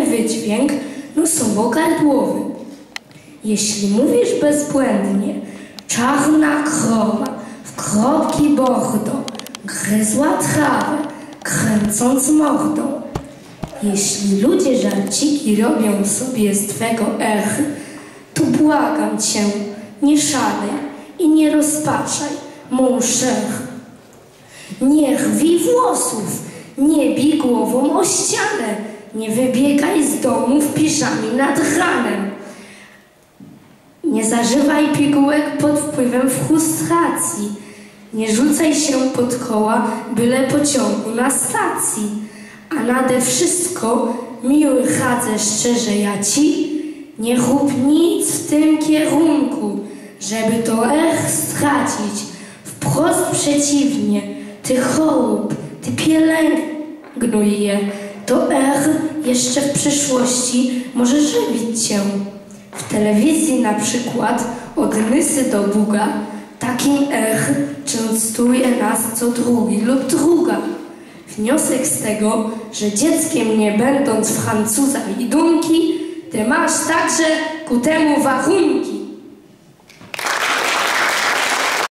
wydźwięk nosowo-gardłowy. Jeśli mówisz bezbłędnie, czarna krowa w kropki bordo gryzła trawę, kręcąc mordą. Jeśli ludzie żarciki robią sobie z twego ech, to błagam cię, nie szalej i nie rozpaczaj, mą szech. Nie rwij włosów, nie bij głową o ścianę, nie wybiegaj z domu w piżamie nad ranem. Nie zażywaj pigułek pod wpływem frustracji. Nie rzucaj się pod koła byle pociągu na stacji. A nade wszystko, miły radzę szczerze ja ci, nie rób nic w tym kierunku, żeby to ech stracić. Wprost przeciwnie, ty chorób, ty pielęgnuj je. To ech jeszcze w przyszłości może żywić cię. W telewizji na przykład od Nysy do Buga takim ech częstuje nas co drugi lub druga. Wniosek z tego, że dzieckiem nie będąc Francuza i Dunki, ty masz także ku temu warunki.